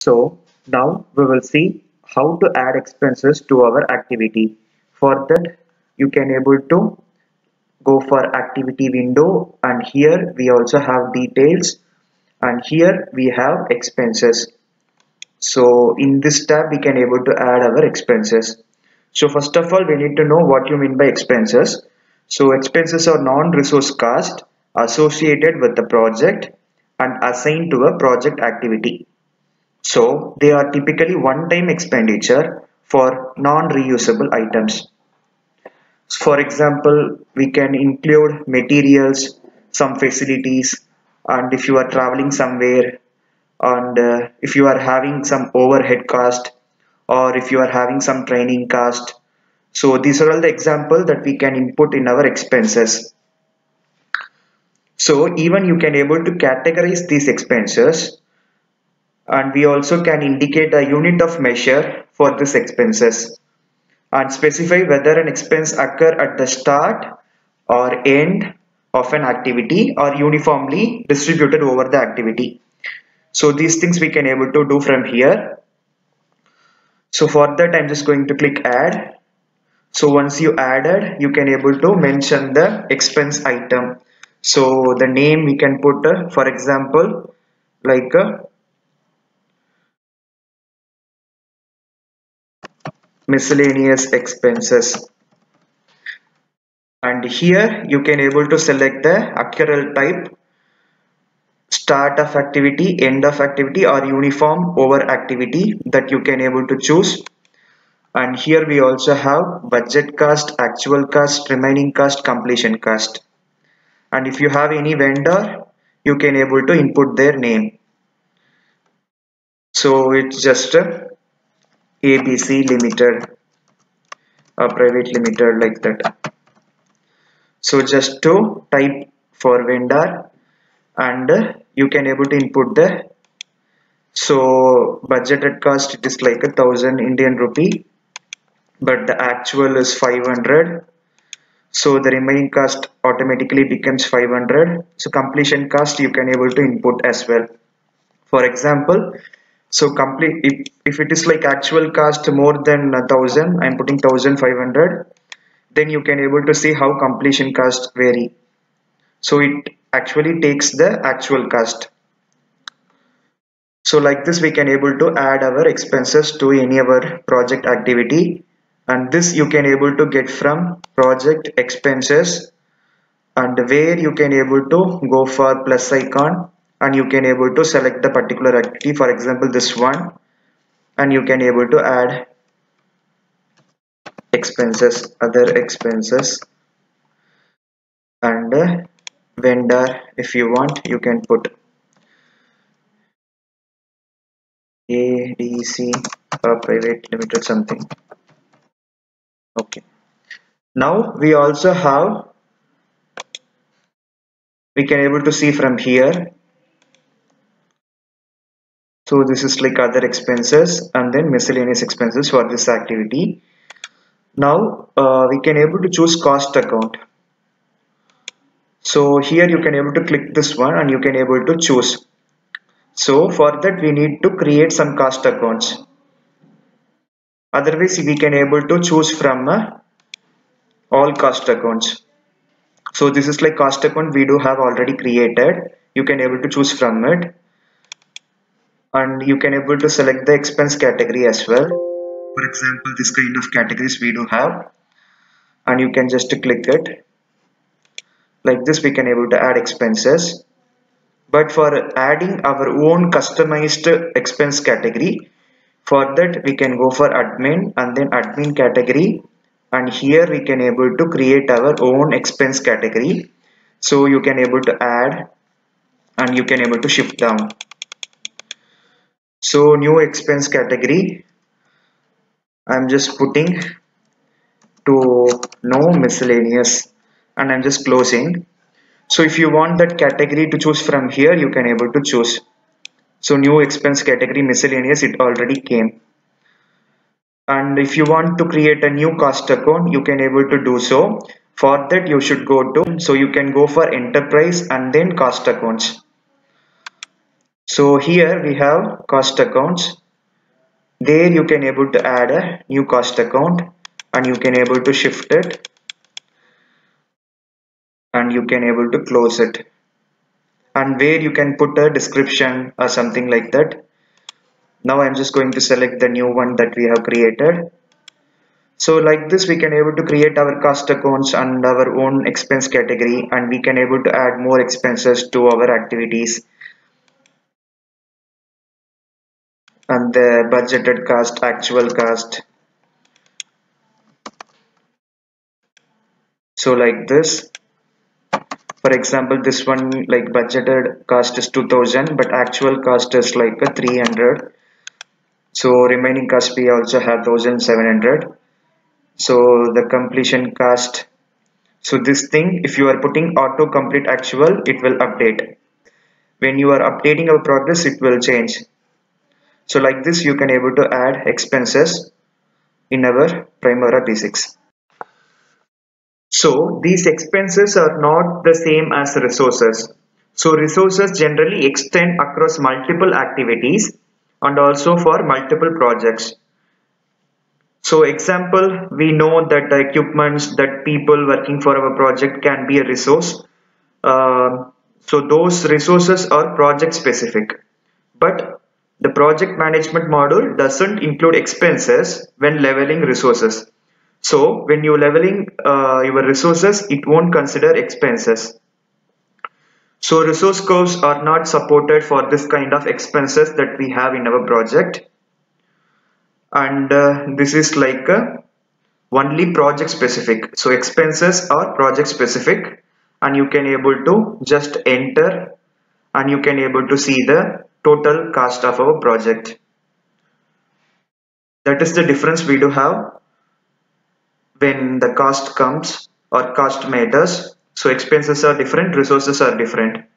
So now we will see how to add expenses to our activity. For that you can able to go for activity window, and here we also have details, and here we have expenses. So in this tab we can able to add our expenses. So first of all we need to know what you mean by expenses. So expenses are non-resource cost associated with the project and assigned to a project activity. So they are typically one-time expenditure for non-reusable items. For example, we can include materials, some facilities, and if you are traveling somewhere, and if you are having some overhead cost, or if you are having some training cost. So these are all the examples that we can input in our expenses. So even you can able to categorize these expenses, and we also can indicate a unit of measure for these expenses and specify whether an expense occur at the start or end of an activity or uniformly distributed over the activity. So these things we can able to do from here. So for that I'm just going to click add. So once you added, you can able to mention the expense item. So the name we can put for example like miscellaneous expenses, and here you can able to select the accrual type, start of activity, end of activity, or uniform over activity that you can able to choose. And here we also have budget cost, actual cost, remaining cost, completion cost. And if you have any vendor, you can able to input their name. So it's just ABC Limited, a private limited, like that. So just to type for vendor, and you can able to input the, so budgeted cost it is like 1,000 Indian rupee, but the actual is 500. So the remaining cost automatically becomes 500. So completion cost you can able to input as well. For example, so complete, if it is like actual cost more than 1,000, I'm putting 1,500. Then you can able to see how completion cost vary. So it actually takes the actual cost. So like this we can able to add our expenses to any of our project activity, and this you can able to get from project expenses, and where you can able to go for plus icon, and you can able to select the particular activity, for example this one, and you can able to add expenses, other expenses, and vendor. If you want you can put ADC private limited something. Okay, now we also have, we can able to see from here. So this is like other expenses and then miscellaneous expenses for this activity. Now we can able to choose cost account. So here you can able to click this one and you can able to choose. So for that we need to create some cost accounts. Otherwise we can able to choose from all cost accounts. So this is like cost account we do have already created. You can able to choose from it, and you can able to select the expense category as well. For example, this kind of categories we do have, and you can just click it. Like this we can able to add expenses. But for adding our own customized expense category, for that we can go for admin and then admin category, and here we can able to create our own expense category. So you can able to add and you can able to shift down. So new expense category, I'm just putting to no miscellaneous, and I'm just closing. So if you want that category to choose from here, you can able to choose. So new expense category miscellaneous, it already came. And if you want to create a new cost account, you can able to do so. For that you should go to, so you can go for enterprise and then cost accounts. So here we have cost accounts. There you can able to add a new cost account and you can able to shift it and you can able to close it, and where you can put a description or something like that. Now I'm just going to select the new one that we have created. So like this we can able to create our cost accounts and our own expense category, and we can able to add more expenses to our activities, and the budgeted cost, actual cost. So like this, for example, this one like budgeted cost is 2000 but actual cost is like a 300. So remaining cost we also have 1700. So the completion cost. So this thing, if you are putting auto complete actual, it will update. When you are updating our progress, it will change. So like this, you can able to add expenses in our Primavera P6. So these expenses are not the same as resources. So resources generally extend across multiple activities and also for multiple projects. So example, we know that the equipments that people working for our project can be a resource. So those resources are project specific. But the project management module doesn't include expenses when leveling resources. So when you're leveling your resources, it won't consider expenses. So resource curves are not supported for this kind of expenses that we have in our project. And this is like only project specific. So expenses are project specific, and you can able to just enter and you can able to see the total cost of our project. That is the difference we do have when the cost comes or cost matters. So expenses are different, resources are different.